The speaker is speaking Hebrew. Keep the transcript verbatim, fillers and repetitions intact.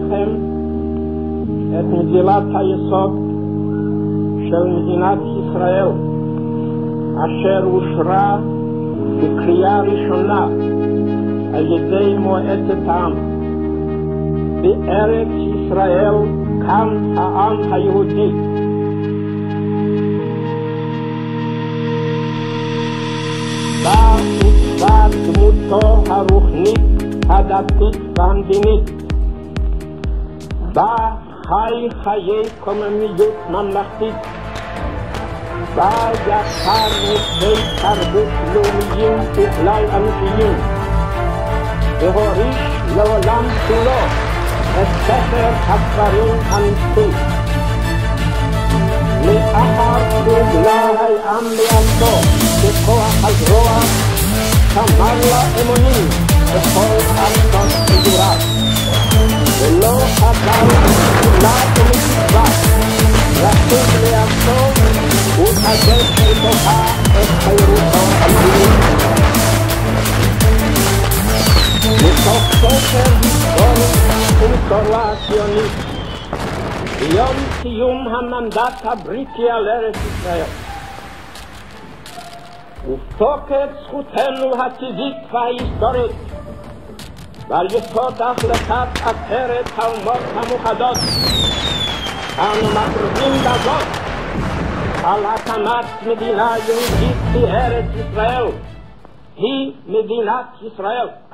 לפניכם את מגילת היסוד של מדינת ישראל, אשר אושרה בקריאה ראשונה על ידי מועצת העם. בארץ ישראל קם העם היהודי. בה עוצבה דמותו הרוחנית, הדתית והמדינית. בה חי חיי קוממיות ממלכתית. בה יצר נושאי תרבות לאומיים וכלל אנושיים, והוריש לעולם כולו את ספר הספרים הנצחי. לאחר שהוגלה העם לארצו בכוח הזרוע, שמר לה אמונים בכל ארצות מגוריו, ולא חדל מתפילה ומתקווה לשוב לארצו ולחדש בתוכה את חירותו המדינית. מתוך ספר היסטורי ומסורת ציונית, ביום סיום המנדט הבריטי על ארץ ישראל, ובתוקף זכותנו הטבעית וההיסטורית, ועל יסוד החלטת עצרת האומות המאוחדות, אנו מכריזים בזאת על הקמת מדינה יהודית בארץ ישראל. היא מדינת ישראל.